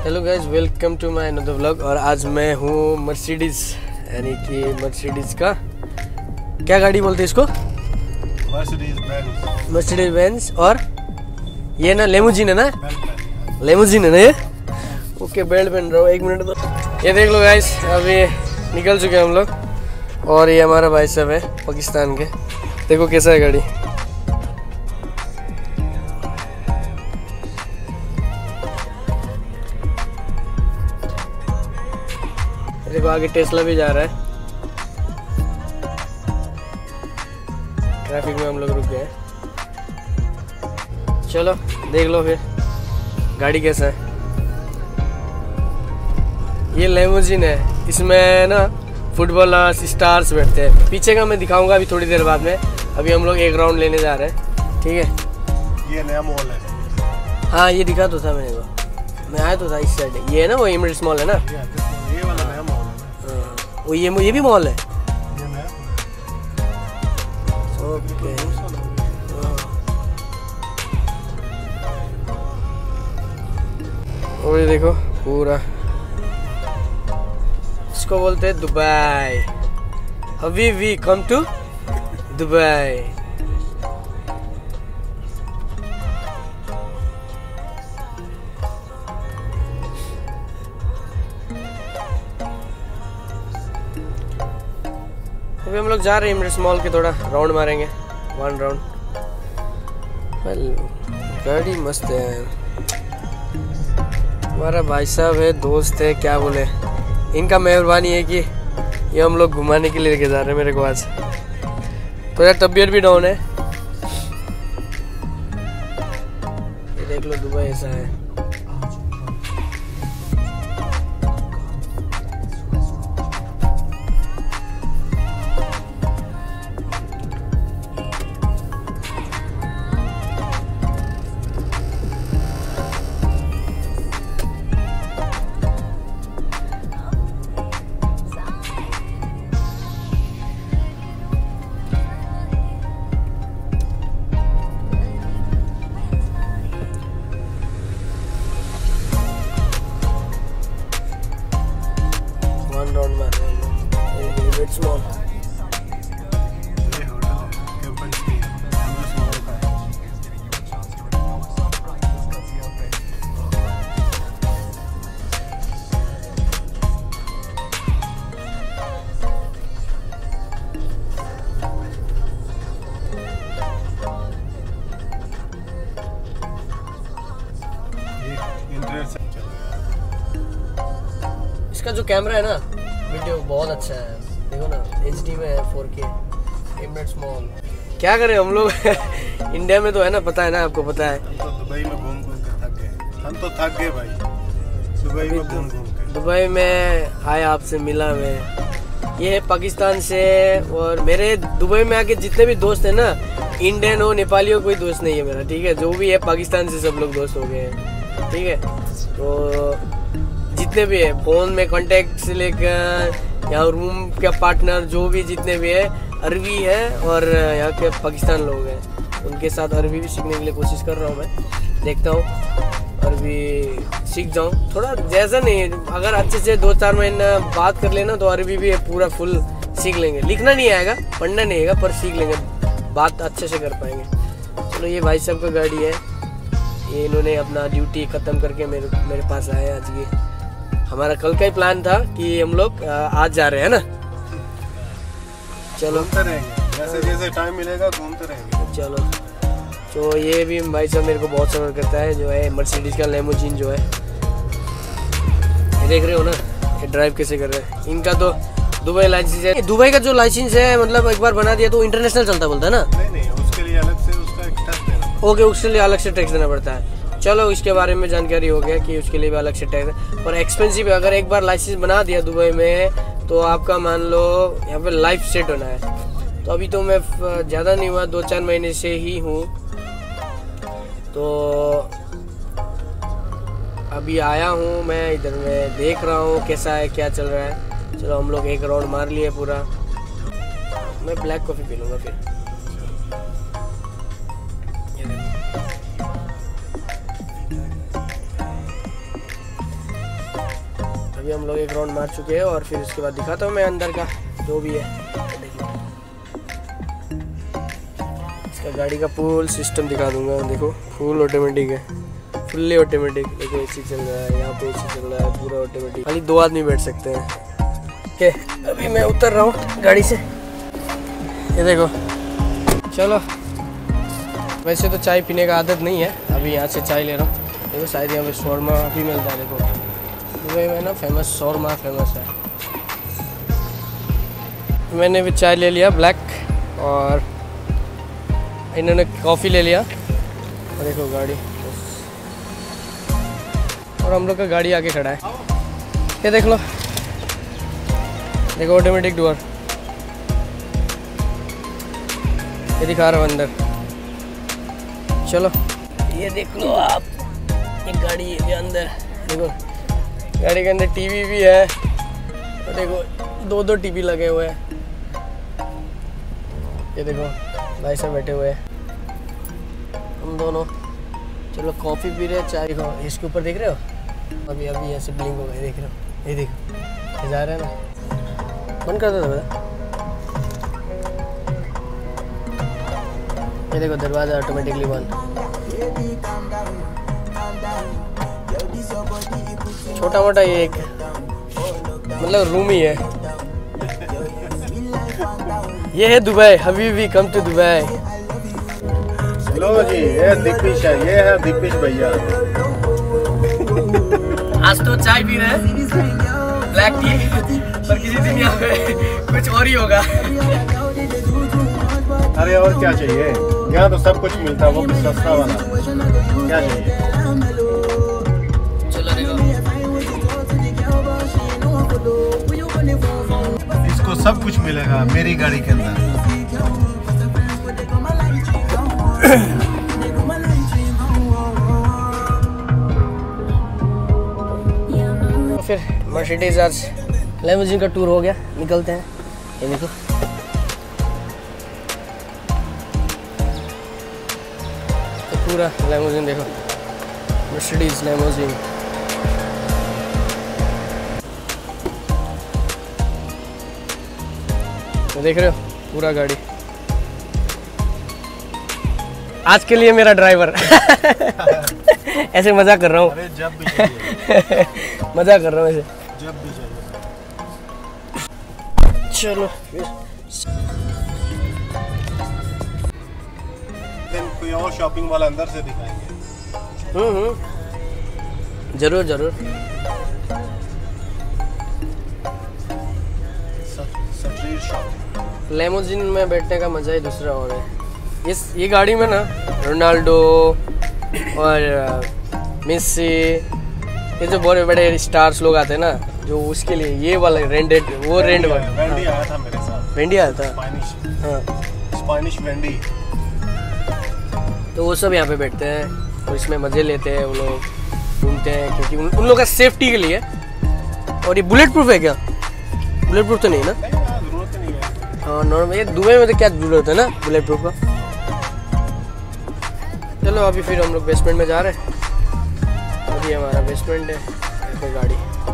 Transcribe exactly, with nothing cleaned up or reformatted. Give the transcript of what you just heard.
Hello guys, welcome to my another vlog. और आज मैं हूँ मर्सिडीज, यानी कि मर्सिडीज का क्या गाड़ी बोलते हैं इसको? Mercedes Benz. Mercedes Benz. और ये ना लेमोजिन है ना, लेमोजिन है ना ये। ओके, बेल्ट पहन रहा हूँ, एक मिनट तो। ये देख लो गाइज, अभी निकल चुके हैं हम लोग। और ये हमारा भाई साहब है पाकिस्तान के। देखो कैसा है गाड़ी। देखो आगे टेस्ला भी जा रहा है। ट्रैफिक में हम लोग रुक गए। चलो देख लो फिर गाड़ी कैसा है। ये लेमोजिन है, इसमें ना फुटबॉल स्टार्स बैठते हैं। पीछे का मैं दिखाऊंगा अभी थोड़ी देर बाद में। अभी हम लोग एक राउंड लेने जा रहे हैं, ठीक है। ये नया मॉल है। हाँ ये दिखा तो था मैंने को, मैं आया तो था इस साइड। ये है ना वो एमिरेट्स मॉल है ना, ये वाला नया मॉल है। वो ये ये भी मॉल है। ये नया ओके, और ये देखो पूरा, इसको बोलते हैं दुबई। अभी वी कम टू दुबई। अभी हम लोग जा रहे हैं एमिरेट्स मॉल के, थोड़ा राउंड मारेंगे, वन राउंड। गाड़ी मस्त है। हमारा भाई साहब है, दोस्त है, क्या बोले। इनका मेहरबानी है कि ये हम लोग घुमाने के लिए लेके जा रहे हैं मेरे को आज। तो यार तबीयत भी डाउन है। ये देख लो दुबई ऐसा है। राउंड मार रहे हैं एमिरेट्स मॉल। ये होटल है, कैंपस की है, एमिरेट्स मॉल का है। ये इंटरनेट से चल रहा है। इसका जो कैमरा है ना, वीडियो बहुत अच्छा है। देखो ना, एच डी में है, फोर के। एमिरेट्स मॉल क्या करें हम लोग इंडिया में तो है ना, पता है ना, आपको पता है। हम तो दुबई में घूम घूम के थक गए। हम तो थक गए भाई, दुबई में घूम घूम के। दुबई में आया, आपसे मिला मैं। ये है पाकिस्तान से। और मेरे दुबई में आके जितने भी दोस्त हैं ना, इंडियन हो नेपाली हो, कोई दोस्त नहीं है मेरा, ठीक है। जो भी है पाकिस्तान से सब लोग दोस्त हो गए हैं, ठीक है। तो जितने भी है फ़ोन में कांटेक्ट से लेकर यहाँ रूम का पार्टनर, जो भी जितने भी है, अरबी है। और यहाँ के पाकिस्तान लोग हैं, उनके साथ अरबी भी सीखने के लिए कोशिश कर रहा हूँ मैं। देखता हूँ अरबी सीख जाऊँ थोड़ा, जैसा नहीं, अगर अच्छे से दो चार महीना बात कर लेना तो अरबी भी पूरा फुल सीख लेंगे। लिखना नहीं आएगा, पढ़ना नहीं आएगा, पर सीख लेंगे, बात अच्छे से कर पाएंगे। चलो ये भाई साहब का गाड़ी है, ये इन्होंने अपना ड्यूटी ख़त्म करके मेरे मेरे पास आए आज। ये हमारा कल का ही प्लान था कि हम लोग आज जा रहे हैं ना। चलो घूमते रहेंगे, जैसे जैसे टाइम मिलेगा घूमते रहेंगे। चलो, तो ये भी भाई साहब मेरे को बहुत सपोर्ट करता है, जो है मर्सिडीज का लेमोजिन जो है। ये देख रहे हो ना, ये ड्राइव कैसे कर रहे हैं। इनका तो दुबई लाइसेंस है। दुबई का जो लाइसेंस है, मतलब एक बार बना दिया तो इंटरनेशनल चलता बोलता है ना। नहीं नहीं, उसके लिए अलग से उसका एक टैक्स देना पड़ता है। ओके, उसके लिए अलग से टैक्स देना पड़ता है। चलो इसके बारे में जानकारी हो गया कि उसके लिए भी अलग से टैक्स, और एक्सपेंसिव है। अगर एक बार लाइसेंस बना दिया दुबई में तो आपका मान लो यहाँ पे लाइफ सेट होना है। तो अभी तो मैं ज़्यादा नहीं हुआ, दो चार महीने से ही हूँ। तो अभी आया हूँ मैं इधर, मैं देख रहा हूँ कैसा है, क्या चल रहा है। चलो हम लोग एक राउंड मार लिए पूरा। मैं ब्लैक कॉफ़ी पी लूँगा फिर। अभी हम लोग एक राउंड मार चुके हैं और फिर उसके बाद दिखाता हूँ मैं अंदर का जो भी है। देखिए इसका गाड़ी का फुल सिस्टम दिखा दूंगा। देखो फुल ऑटोमेटिक है, फुल्ली ऑटोमेटिक। देखो एसी चल रहा है, यहाँ पे एसी चल रहा है, पूरा ऑटोमेटिक। खाली दो आदमी बैठ सकते हैं। ओके अभी मैं उतर रहा हूँ गाड़ी से। ये देखो चलो, वैसे तो चाय पीने का आदत नहीं है, अभी यहाँ से चाय ले रहा हूँ। देखो शायद यहाँ पे शौरमा भी मिलता है। देखो दुबई में ना फेमस शौरमा फेमस है। मैंने भी चाय ले लिया ब्लैक और इन्होंने कॉफ़ी ले लिया। और देखो गाड़ी, और हम लोग का गाड़ी आके खड़ा है। ये देख लो, देखो ऑटोमेटिक डोर। ये दिखा रहा हूँ अंदर। चलो ये देख लो आप, एक गाड़ी है अंदर। देखो गाड़ी के अंदर टीवी भी है और देखो दो दो टीवी लगे हुए हैं। ये देखो भाई साहब बैठे हुए हैं, हम दोनों। चलो कॉफ़ी पी रहे हैं, चाय। देखो इसके ऊपर देख रहे हो, अभी अभी ऐसे ब्लिंक हो गए, देख रहे हो? ये देखो ये जा रहे हैं ना, बंद कर दो दादा। ये देखो दरवाज़ा ऑटोमेटिकली बंद। छोटा मोटा ये एक मतलब रूम ही है। ये है दुबई, हबीबी कम टू दुबई। लो जी, ये दीपेश है, ये है दीपेश भैया। आज तो चाय पी रहे हैं ब्लैक टी, पर किसी दिन यहाँ पे कुछ और ही होगा। अरे और क्या चाहिए, यहाँ तो सब कुछ मिलता है, वो भी सस्ता वाला। क्या चाहिए? चलो देखो इसको सब कुछ मिलेगा मेरी गाड़ी के अंदर। फिर मर्सिडीज आज लिमोजिन का टूर हो गया, निकलते हैं। ये देखो तो पूरा लिमोजिन, देखो मर्सिडीज लिमोजिन। तो देख रहे हो पूरा गाड़ी। आज के लिए मेरा ड्राइवर। ऐसे मजा कर रहा हूँ। अरे जब भी चाहिए। मजा कर रहा हूँ ऐसे, जब भी चाहिए। चलो दिन कोई और शॉपिंग वाला अंदर से दिखाएंगे। हम्म हम्म जरूर जरूर। Street shopping. लेमोजिन में बैठने का मजा ही दूसरा और है। इस ये गाड़ी में ना रोनाल्डो और मेसी, ये जो बड़े बड़े स्टार्स लोग आते हैं ना, जो उसके लिए ये वाला रेंडेड, वो रेंड वाला। वेंडी आया था मेरे साथ। वेंडी आया था, स्पेनिश। हाँ स्पेनिश वेंडी। तो वो सब यहाँ पे बैठते हैं और इसमें मज़े लेते हैं, वो लोग घूमते हैं, क्योंकि उन, उन लोग का सेफ्टी के लिए। और ये बुलेट प्रूफ है क्या? बुलेट प्रूफ तो नहीं ना? जरूरत नहीं है। हाँ नॉर्मल, ये दुबई में तो क्या जरूरत है ना बुलेट प्रूफ का। चलो अभी फिर हम लोग बेसमेंट में जा रहे हैं। अभी हमारा बेसमेंट है, गाड़ी।